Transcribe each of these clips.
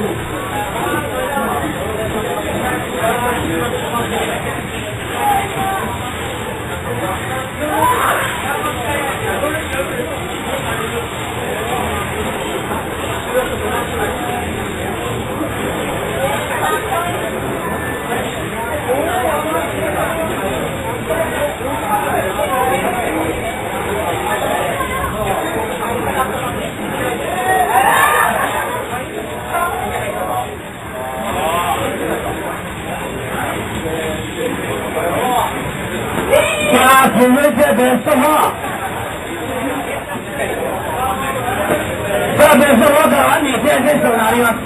我们这边4号，这边是我搞完，你现在走哪里了？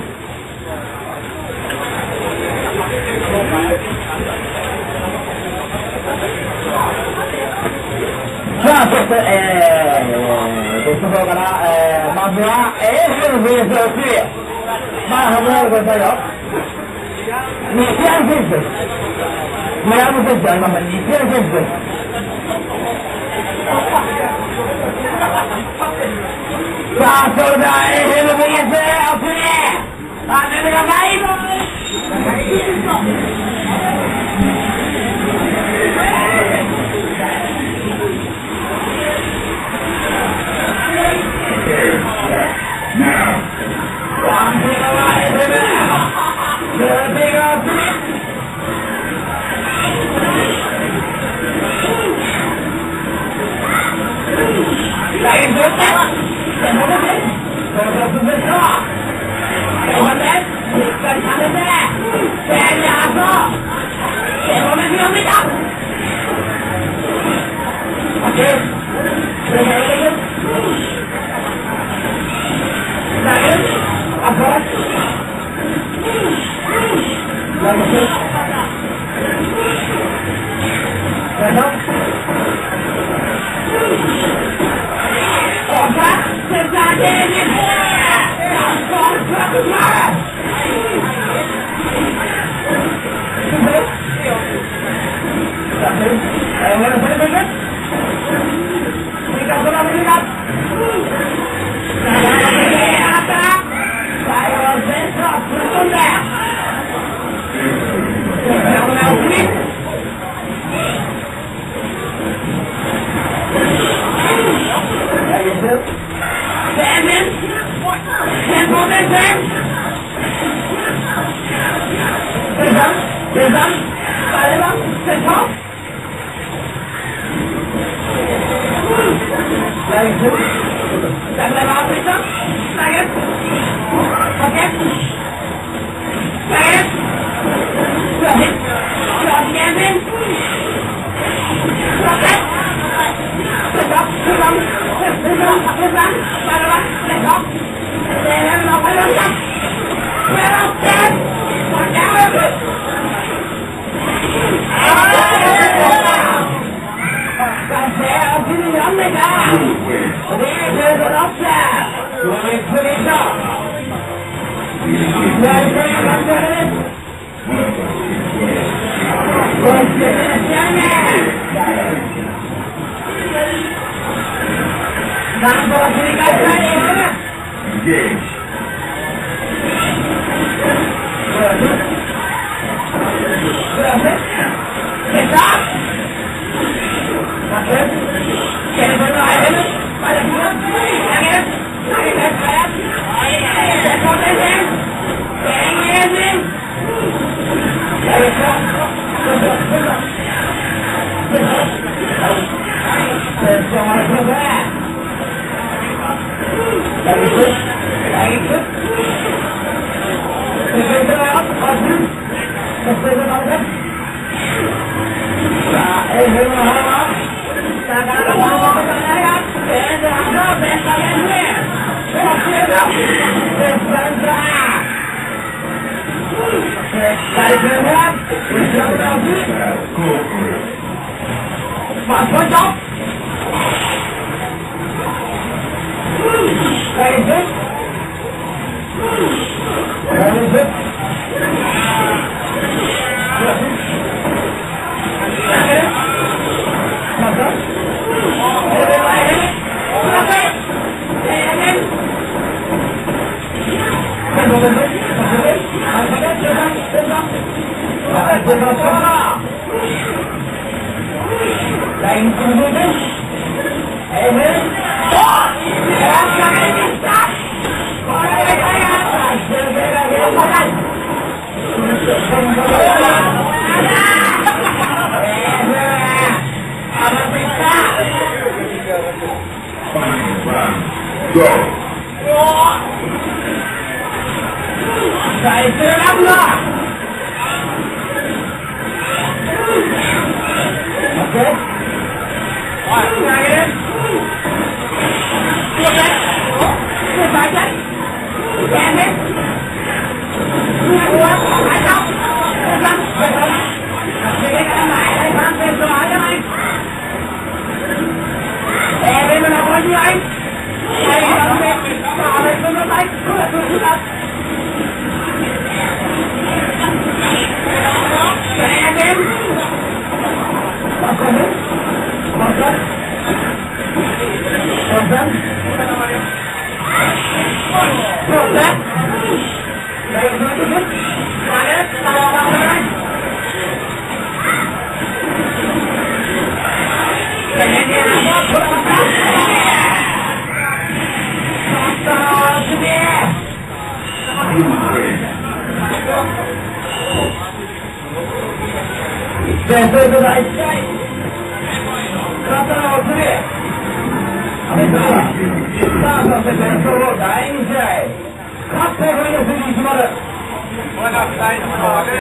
这是这时候个了，马子啊，是不是对？马上我个朋友，你相信谁？没有不是讲了吗？你相信谁？他说的是不是意思？对，他这个买一个。 先生と第1試合、勝ったのは次、アメリカ、さあ、そして戦争の第2試合、勝ってこれで次に決まる。